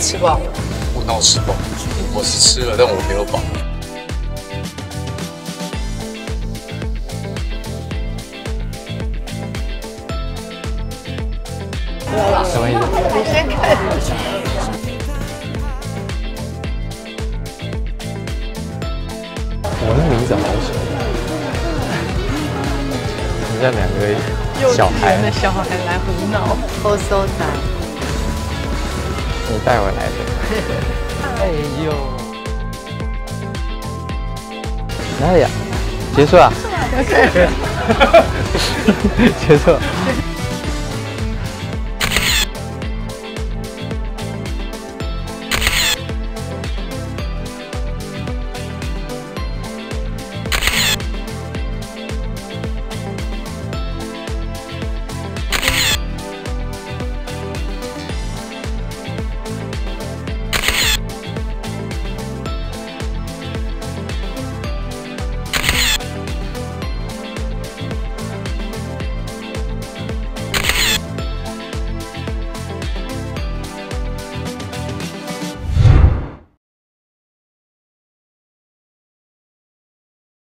吃饱？ 我闹吃饱，我是吃了，但我没有饱。 什么意思？ 你先看。 我的名字好熟。你这两个小孩的小孩来胡闹，偷收仔。 你带回来的。哎呦！哪里呀？结束了。结束了。